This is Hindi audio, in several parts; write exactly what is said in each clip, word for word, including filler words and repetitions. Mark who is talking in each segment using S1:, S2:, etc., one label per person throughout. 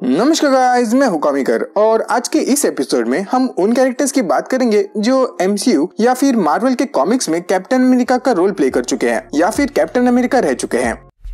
S1: नमस्कार गाइस, मैं हूं कामिकर और आज के इस एपिसोड में हम उन कैरेक्टर्स की बात करेंगे जो एमसीयू या फिर मार्वल के कॉमिक्स में कैप्टन अमेरिका का रोल प्ले कर चुके हैं या फिर कैप्टन अमेरिका रह चुके हैं।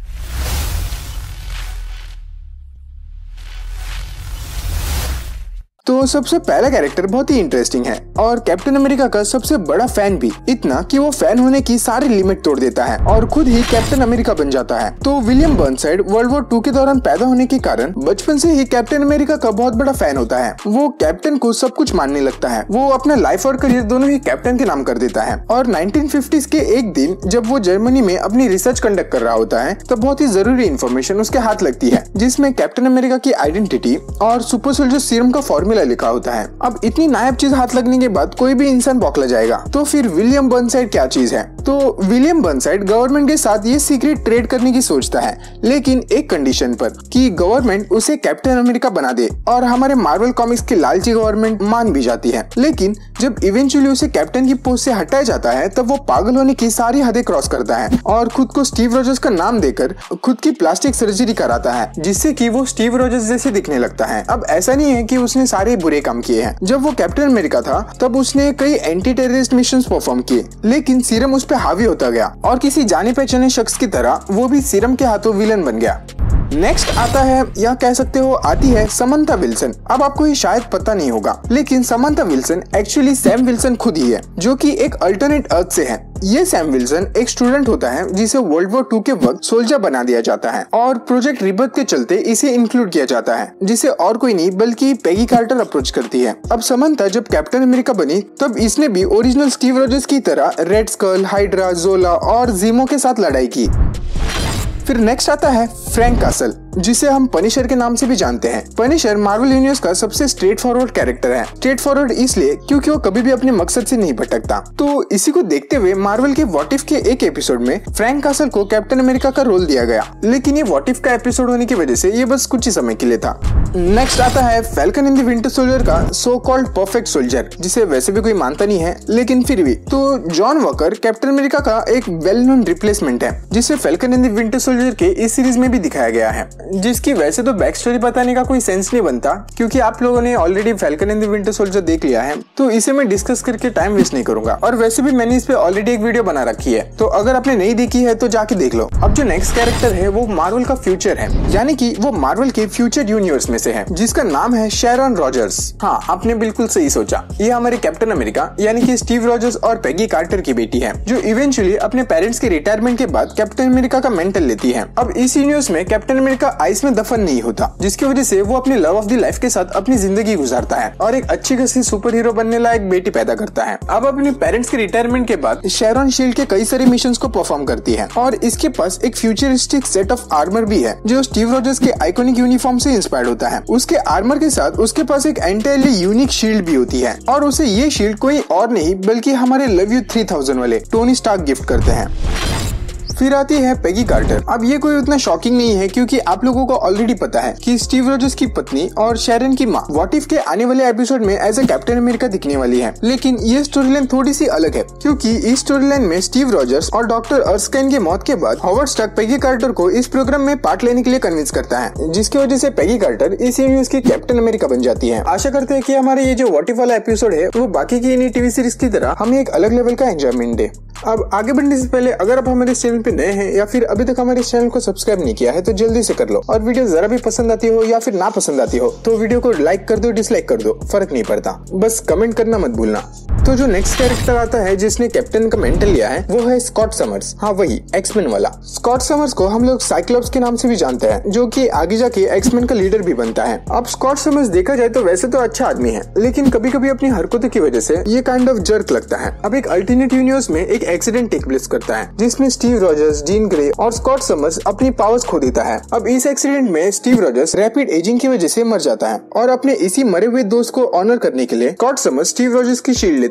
S1: तो सबसे पहला कैरेक्टर बहुत ही इंटरेस्टिंग है और कैप्टन अमेरिका का सबसे बड़ा फैन भी, इतना कि वो फैन होने की सारी लिमिट तोड़ देता है और खुद ही कैप्टन अमेरिका बन जाता है। तो William Burnside world war two के दौरान पैदा होने के कारण बचपन से ही कैप्टन अमेरिका का बहुत बड़ा फैन होता है। वो कैप्टन को सब कुछ मानने लगता है। वो अपना लाइफ और करियर दोनों ही कैप्टन के नाम कर देता है। और नाइनटीन फिफ्टीज़ के एक दिन जब वो जर्मनी में अपनी रिसर्च कंडक्ट कर रहा होता है तब बहुत ही जरूरी इन्फॉर्मेशन उसके हाथ लगती है, जिसमें कैप्टन अमेरिका की आइडेंटिटी और सुपर सोल्जर सीरम का फॉर्मूला लिखा होता है। अब इतनी नायाब चीज हाथ लगने के बाद कोई भी इंसान बौखला जाएगा। तो फिर विलियम बर्नसाइड क्या चीज है? तो विलियम बर्नसाइड गवर्नमेंट के साथ ये सीक्रेट ट्रेड करने की सोचता है, लेकिन एक कंडीशन पर कि गवर्नमेंट उसे कैप्टन अमेरिका बना दे। और हमारे मार्वल कॉमिक्स की लालची गवर्नमेंट मान भी जाती है। लेकिन जब इवेंचुअली उसे कैप्टन की पोस्ट से हटाया जाता है तब वो पागल होने की सारी हदें क्रॉस करता है और खुद को स्टीव रॉजर्स का नाम देकर खुद की प्लास्टिक सर्जरी कराता है, जिससे कि वो स्टीव रॉजर्स जैसे दिखने लगता है। अब ऐसा नहीं है कि उसने सारे बुरे काम किए हैं। जब वो कैप्टन अमेरिका था तब उसने कई एंटी टेररिस्ट मिशन परफॉर्म किए, लेकिन सीरम उस पर हावी होता गया और किसी जाने पहचाने शख्स की तरह वो भी सीरम के हाथों विलन बन गया। नेक्स्ट आता है, या कह सकते हो आती है, समंथा विल्सन। अब आपको ये शायद पता नहीं होगा, लेकिन Samantha Wilson actually Sam Wilson खुद ही है, जो कि एक अल्टरनेट अर्थ से है। ये सैम विल्सन एक स्टूडेंट होता है जिसे वर्ल्ड वॉर टू के वक्त सोल्जर बना दिया जाता है और प्रोजेक्ट रिबर्थ के चलते इसे इंक्लूड किया जाता है, जिसे और कोई नहीं बल्कि पेगी कार्टर अप्रोच करती है। अब समंथा जब कैप्टन अमेरिका बनी तब इसने भी ओरिजिनल स्टीव रॉजर्स की तरह रेड स्कल, हाइड्रा, जोला और जीमो के साथ लड़ाई की। फिर नेक्स्ट आता है फ्रैंक कासल, जिसे हम पनिशर के नाम से भी जानते हैं। पनिशर मार्वल यूनिवर्स का सबसे स्ट्रेट फॉरवर्ड कैरेक्टर है। स्ट्रेट फॉरवर्ड इसलिए क्योंकि वो कभी भी अपने मकसद से नहीं भटकता। तो इसी को देखते हुए मार्वल के व्हाट इफ के एक एपिसोड में फ्रैंक कासल को कैप्टन अमेरिका का रोल दिया गया, लेकिन ये व्हाट इफ का एपिसोड होने की वजह से ये बस कुछ ही समय के लिए था। नेक्स्ट आता है Falcon in the winter soldier का सो कॉल्ड परफेक्ट सोल्जर, जिसे वैसे भी कोई मानता नहीं है, लेकिन फिर भी। तो जॉन वॉकर कैप्टन अमेरिका का एक वेल नोन रिप्लेसमेंट है, जिसे Falcon in the winter soldier के इस सीरीज में भी दिखाया गया है, जिसकी वैसे तो बैक स्टोरी बताने का कोई सेंस नहीं बनता क्योंकि आप लोगों ने already Falcon in the winter soldier देख लिया है। तो इसे मैं डिस्कस करके टाइम वेस्ट नहीं करूंगा और वैसे भी मैंने इस पे ऑलरेडी एक वीडियो बना रखी है, तो अगर आपने नहीं देखी है तो जाके देख लो। अब जो नेक्स्ट कैरेक्टर है वो मार्वल का फ्यूचर है, यानी कि वो मार्वल के फ्यूचर यूनिवर्स में से है, जिसका नाम है शेरॉन रॉजर्स। हाँ, आपने बिल्कुल सही सोचा, ये हमारे कैप्टन अमेरिका यानी कि स्टीव रॉजर्स और पेगी कार्टर की बेटी है, जो इवेंचुअली अपने पेरेंट्स के रिटायरमेंट के बाद कैप्टन अमेरिका का मेंटल लेती है। अब इस यूनिवर्स में कैप्टन अमेरिका आइस में दफन नहीं होता, जिसकी वजह से वो अपने लव ऑफ द लाइफ के साथ अपनी जिंदगी गुजारता है और एक अच्छी खासी सुपर हीरो बनने लायक बेटी पैदा करता है। अब अपने पेरेंट्स के रिटायरमेंट के बाद शेरॉन शील्ड के कई सारे मिशंस को परफॉर्म करती है और इसके पास एक फ्यूचरिस्टिक सेट ऑफ आर्मर भी है, जो स्टीव रॉजर्स के आइकॉनिक यूनिफॉर्म से इंस्पायर्ड होता है। उसके आर्मर के साथ उसके पास एक एंटायरली यूनिक शील्ड भी होती है और उसे ये शील्ड कोई और नहीं बल्कि हमारे लव यू थ्री थाउज़ेंड वाले टोनी स्टार्क गिफ्ट करते हैं। फिर आती है पेगी कार्टर। अब ये कोई उतना शॉकिंग नहीं है क्योंकि आप लोगों को ऑलरेडी पता है कि स्टीव रॉजर्स की पत्नी और शेरन की माँ व्हाट इफ के आने वाले एपिसोड में एज ए कैप्टन अमेरिका दिखने वाली है। लेकिन ये स्टोरी लाइन थोड़ी सी अलग है क्योंकि इस स्टोरी लाइन में स्टीव रॉजर्स और डॉक्टर अर्स्काइन की मौत के बाद हॉवर्ड स्टार्क पेगी कार्टर को इस प्रोग्राम में पार्ट लेने के लिए कन्विंस करता है, जिसकी वजह से पेगी कार्टर इस यूनिवर्स की कैप्टन अमेरिका बन जाती है। आशा करते हैं कि हमारे ये जो व्हाट इफ वाला एपिसोड है वो बाकी की इन टीवी सीरीज की तरह हमें एक अलग लेवल का एंजॉयमेंट दे। अब आगे बढ़ने से पहले अगर आप हमारे चैनल पे नए हैं या फिर अभी तक हमारे चैनल को सब्सक्राइब नहीं किया है तो जल्दी से कर लो, और वीडियो जरा भी पसंद आती हो या फिर ना पसंद आती हो तो वीडियो को लाइक कर दो, डिसलाइक कर दो, फर्क नहीं पड़ता, बस कमेंट करना मत भूलना। तो जो नेक्स्ट कैरेक्टर आता है जिसने कैप्टन का मेंटल लिया है वो है स्कॉट समर्स। हाँ, वही एक्समैन वाला। स्कॉट समर्स को हम लोग साइक्लोप्स के नाम से भी जानते हैं, जो कि आगे जाके एक्समैन का लीडर भी बनता है। अब स्कॉट समर्स देखा जाए तो वैसे तो अच्छा आदमी है, लेकिन कभी कभी अपनी हरकतों की वजह से ये काइंड ऑफ जर्क लगता है। अब एक अल्टरनेट यूनिवर्स में एक एक्सीडेंट टेक प्लेस करता है जिसमें स्टीव रॉजर्स, जीन ग्रे और स्कॉट समर्स अपनी पावर्स खो देता है। अब इस एक्सीडेंट में स्टीव रॉजर्स रैपिड एजिंग की वजह से मर जाता है और अपने इसी मरे हुए दोस्त को ऑनर करने के लिए स्कॉट समर्स स्टीव रॉजर्स की शील्ड लेता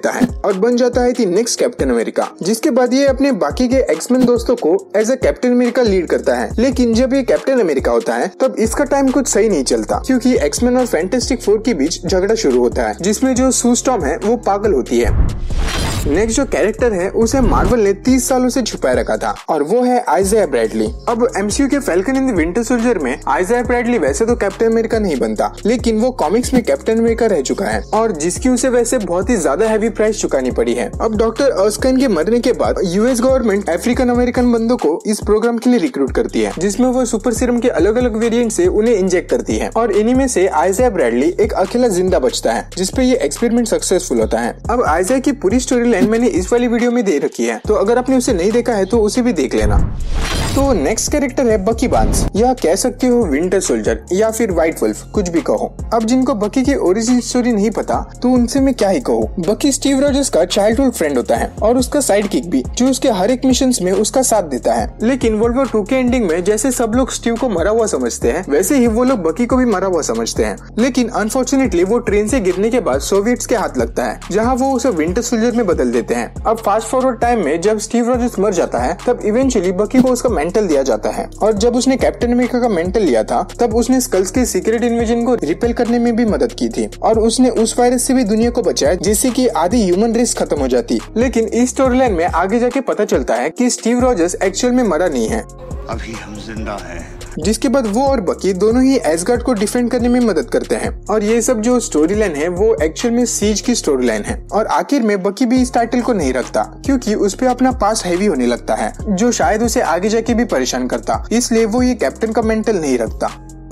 S1: लेता है और बन जाता है दी नेक्स्ट कैप्टन अमेरिका। जिसके बाद ये अपने बाकी के एक्समैन दोस्तों को as a captain America lead करता है। लेकिन जब ये कैप्टन अमेरिका होता है तब इसका टाइम कुछ सही नहीं चलता, क्योंकि एक्समैन और फैंटास्टिक फोर के बीच झगड़ा शुरू होता है, जिसमें जो सू स्टॉर्म है वो पागल होती है। नेक्स्ट जो कैरेक्टर है उसे मार्वल ने तीस सालों से छुपाए रखा था और वो है आइज़ाया ब्रैडली। अब एमसीयू के Falcon in the winter soldier में आइज़ाया ब्रैडली वैसे तो कैप्टन अमेरिका नहीं बनता, लेकिन वो कॉमिक्स में कैप्टन अमेरिका रह चुका है और जिसकी उसे वैसे बहुत ही ज्यादा हैवी प्राइस चुकानी पड़ी है। अब डॉक्टर अर्स्काइन के मरने के बाद यूएस गवर्नमेंट अफ्रीकन अमेरिकन बंदों को इस प्रोग्राम के लिए रिक्रूट करती है, जिसमें वो सुपर सीरम के अलग अलग वेरिएंट से उन्हें इंजेक्ट करती है और इन्हीं में से आइज़ाया ब्रैडली एक अकेला जिंदा बचता है, जिसपे ये एक्सपेरिमेंट सक्सेसफुल होता है। अब आइज़ाया की पूरी स्टोरी लाइन मैंने इस वाली वीडियो में दे रखी है, तो अगर आपने उसे नहीं देखा है तो उसे भी देख लेना। तो नेक्स्ट कैरेक्टर है बकी बार्न्स, या कह सकते हो विंटर सोल्जर या फिर व्हाइट वुल्फ, कुछ भी कहो। अब जिनको बकी की ओरिजिन स्टोरी नहीं पता तो उनसे मैं क्या ही कहूँ। बकी स्टीव रॉजर्स का चाइल्डहुड फ्रेंड होता है और उसका साइड किक भी, जो उसके हर एक मिशन में उसका साथ देता है। लेकिन वर्ल्ड वॉर टू के एंडिंग में जैसे सब लोग स्टीव को मरा हुआ समझते हैं, वैसे ही वो लोग बकी को भी मरा हुआ समझते हैं। लेकिन अनफॉर्चुनेटली वो ट्रेन से गिरने के बाद सोवियट्स के हाथ लगता है, जहाँ वो उसे विंटर सोल्जर में बदल देते हैं। अब फास्ट फॉरवर्ड टाइम में जब स्टीव रॉजर्स मर जाता है तब इवेंचुअली बकी को उसका मेंटल दिया जाता है, और जब उसने कैप्टन अमेरिका का मेंटल लिया था तब उसने स्कल्स के सीक्रेट इन्वेजन को रिपेल करने में भी मदद की थी और उसने उस वायरस से भी दुनिया को बचाया जिससे कि आधी ह्यूमन रेस खत्म हो जाती। लेकिन इस स्टोरी लाइन में आगे जाके पता चलता है कि स्टीव रॉजर्स एक्चुअल में मरा नहीं है,
S2: अभी हम जिंदा हैं।
S1: जिसके बाद वो और बकी दोनों ही एसगार्ड को डिफेंड करने में मदद करते हैं। और ये सब जो स्टोरी लाइन है वो एक्चुअल में सीज की स्टोरी लाइन है। और आखिर में बकी भी इस टाइटल को नहीं रखता, क्योंकि उस पे अपना पास हैवी होने लगता है, जो शायद उसे आगे जाके भी परेशान करता, इसलिए वो ये कैप्टन का मेंटल नहीं रखता।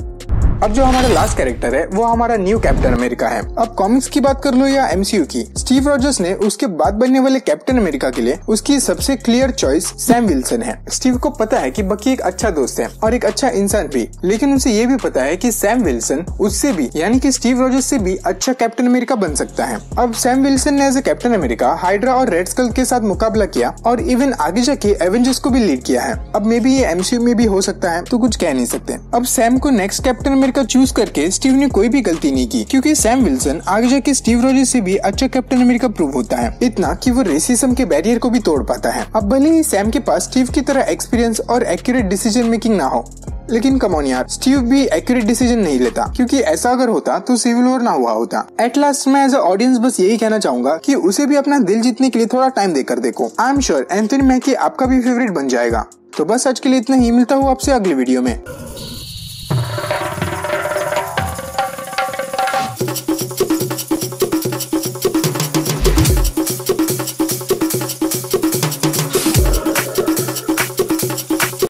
S1: अब जो हमारा लास्ट कैरेक्टर है वो हमारा न्यू कैप्टन अमेरिका है। अब कॉमिक्स की बात कर लो या एमसीयू की, स्टीव रॉजर्स ने उसके बाद बनने वाले कैप्टन अमेरिका के लिए उसकी सबसे क्लियर चॉइस सैम विल्सन है। स्टीव को पता है कि बकी एक अच्छा दोस्त है और एक अच्छा इंसान भी, लेकिन उसे ये भी पता है कि सैम विल्सन उससे भी यानी कि स्टीव रॉजर्स से भी अच्छा कैप्टन अमेरिका बन सकता है। अब सैम विल्सन ने as a captain America Hydra और रेड स्कल के साथ मुकाबला किया और इवन आगे जाके एवेंजर्स को भी लीड किया है। अब मे बी ये एमसीयू में भी हो सकता है, तो कुछ कह नहीं सकते। अब सैम को नेक्स्ट कैप्टन अमेरिका चूज करके स्टीव ने कोई भी गलती नहीं की, क्योंकि सैम विल्सन आगे जाके स्टीव रॉजर्स से भी अच्छा कैप्टन अमेरिका प्रूव होता है, इतना कि वो रेसिज्म के बैरियर को भी तोड़ पाता है। अब भले ही सैम के पास स्टीव की तरह एक्सपीरियंस और एक्यूरेट डिसीजन मेकिंग ना हो, लेकिन कम ऑन यार, स्टीव भी एक्यूरेट डिसीजन नहीं लेता, क्योंकि ऐसा अगर होता तो सिविल वॉर ना हुआ होता। एट लास्ट मैं एज अ ऑडियंस बस यही कहना चाहूंगा कि उसे भी अपना दिल जीतने के लिए थोड़ा टाइम देकर देखो। I am sure Anthony Mackie आपका भी फेवरेट बन जाएगा। तो बस आज के लिए इतना ही, मिलता हूँ आपसे अगली वीडियो में।